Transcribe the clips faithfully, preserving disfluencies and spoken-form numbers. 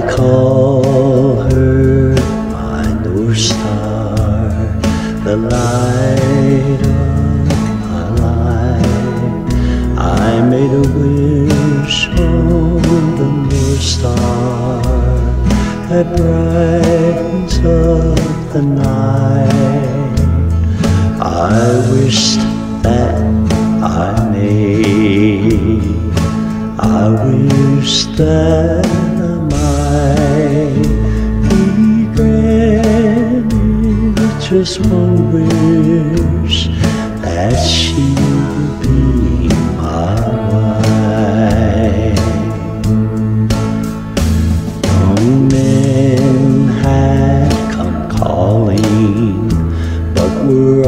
call her my North Star, the light of my life. I made a wish on the North Star that brightens up the night. I wished that I may, I wish that I might be granted just one wish, that she would be my wife. Young men had come calling, but were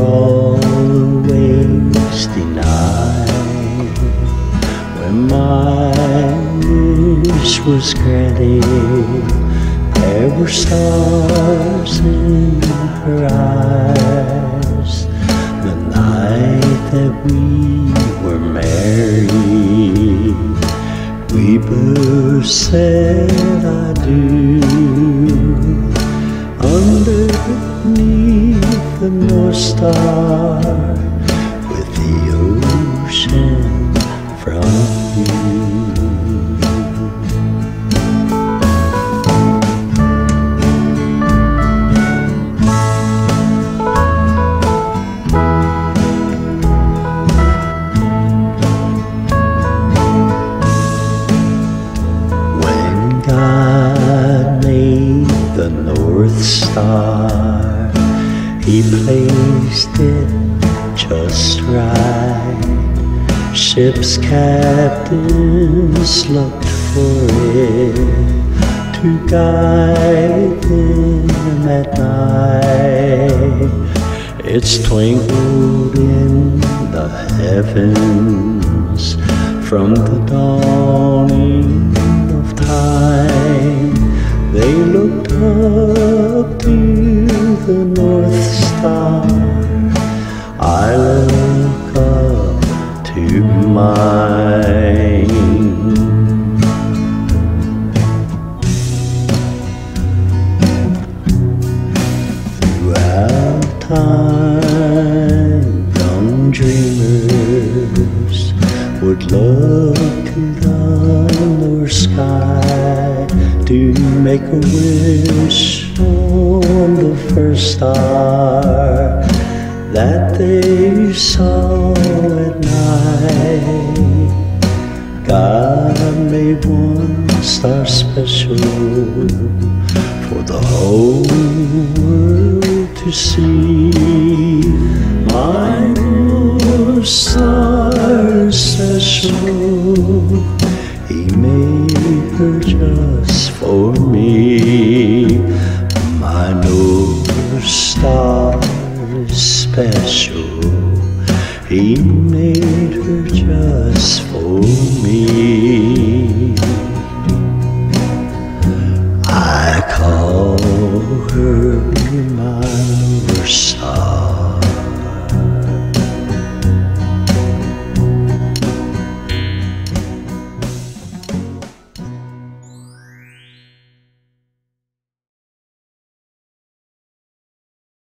always denied. When my wish was granted, there were stars in her eyes. The night that we were married, we both said I do, underneath the North Star, with the ocean from you. When God made the North Star, He placed it just right. Ship's captains looked for it to guide them at night. It's twinkled in the heavens from the dawning of time. They looked up to the North Star. I look up to mine. Throughout time, young dreamers would look to the North Sky to make a wish on the first star that they saw at night. God made one star special for the whole world to see. My North Star is special, He made her just for me. My North Star is special, He made her just for me. I call her